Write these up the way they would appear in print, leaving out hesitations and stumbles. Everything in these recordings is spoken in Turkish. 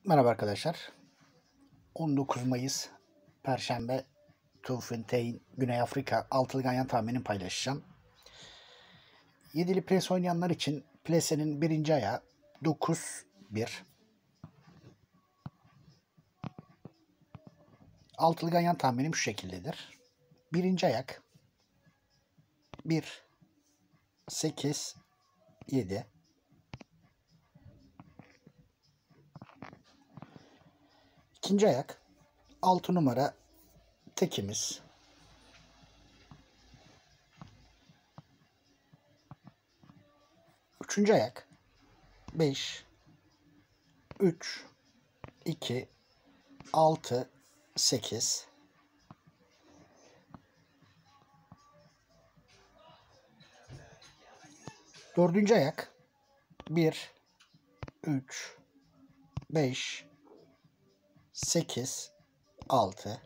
Merhaba arkadaşlar. 19 Mayıs Perşembe Tuğfinteyn Güney Afrika altılı ganyan tahminini paylaşacağım. Yedili pres oynayanlar için plesenin birinci ayağı 9-1. Altılı ganyan tahminim şu şekildedir. Birinci ayak 1-8-7. İkinci ayak 6 numara tekimiz. Üçüncü ayak 5 3 2 6 8. Dördüncü ayak 1 3 5 8 6.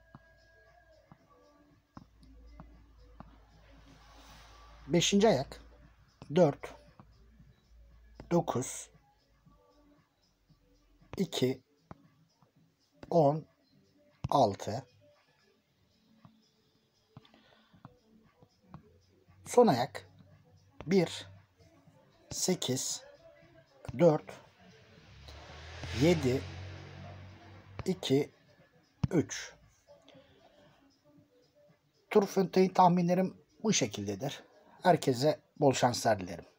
Beşinci ayak 4 9 2 10 6. Son ayak 1 8 4 7 2 3. Tuğfinteyn tahminlerim bu şekildedir. Herkese bol şanslar dilerim.